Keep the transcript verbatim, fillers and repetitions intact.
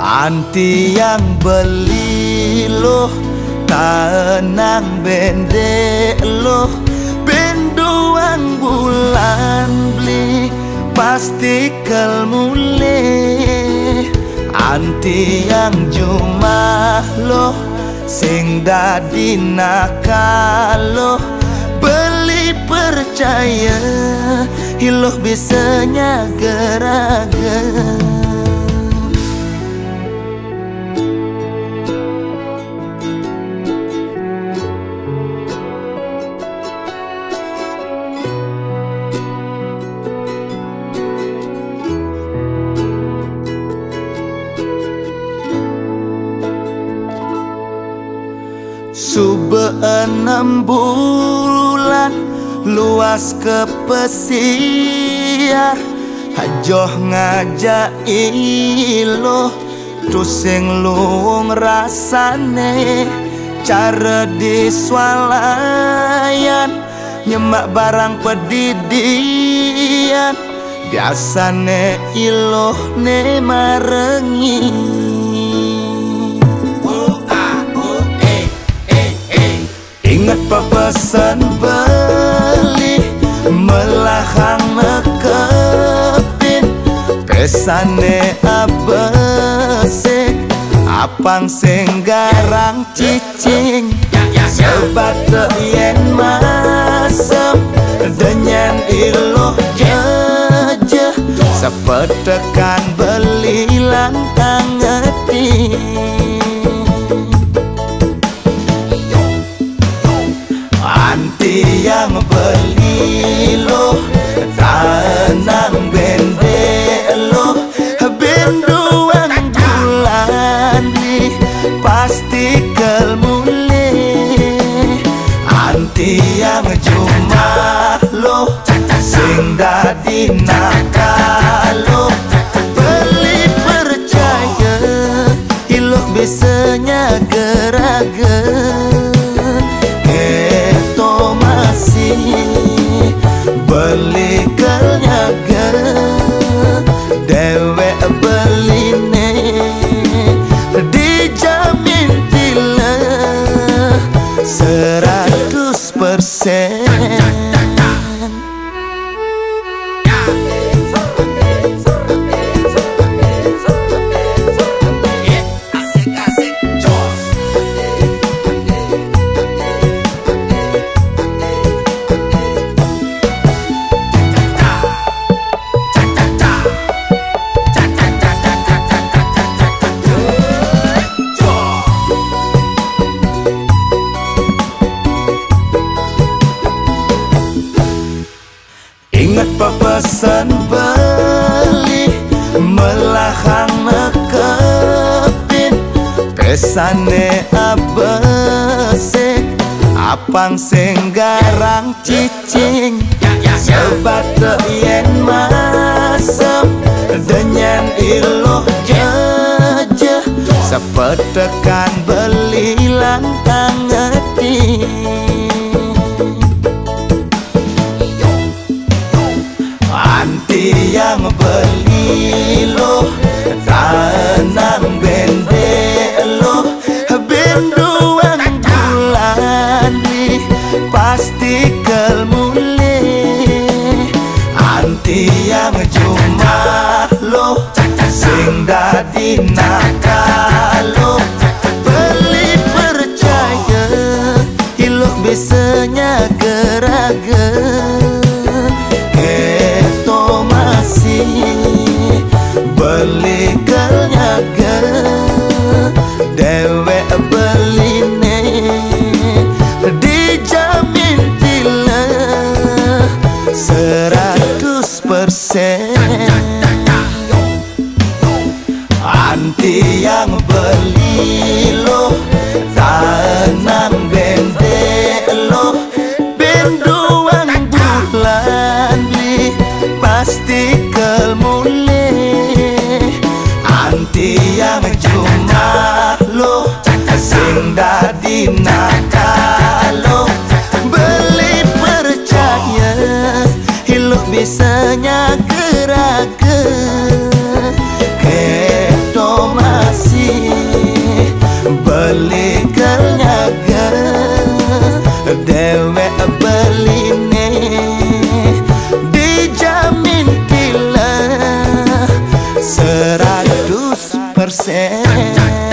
Anti yang beli loh, tenang bende loh, benduang bulan beli pasti kel mulai. Anti yang jumah loh, sing dadi nakal loh, beli percaya iloh bisanya geraga. Sube enam bulan luas ke pesiar, hajoh ngajak ilo tusing luung rasane, cara diswalayan nyemak barang pedidian, biasane ilo ne marengi. Ingat pepesan beli melahang nekepin, pesane abesik apang sing garang cicing, sebate yen masem denyen iloh jejeh, sepetekan beli lantang ngeti. Anti yang beli loh, tenang bende loh, benduan bulan li pasti kel mulai. Anti yang jumah loh, sing dadi nakal loh, beli percaya iloh bisanya geraga. Beli kelnyaga dewe beline dijamin tilah seratus persen. Ingat pepesan beli melahang nekepin, pesane abesik apang sing garang cicing, sebate yen masem denyen iloh jejeh, sepetekan beli lantang ngeti. Anti yang beli loh, tenang bende loh, benduan bulan li pasti kel mulai. Anti yang jumah loh, sing dadi nakal loh, beli percaya iloh bisanya geraga. Beli kelnyaga dewe beline dijamin tilah seratus persen. Anti yang beli loh, tenang bende loh, benduan bulan li pasti kel mulai. Anti yang jumah loh, sing dadi nakal loh, beli percaya iloh bisanya geraga. Keto mas dewek beline dijamin kila seratus persen.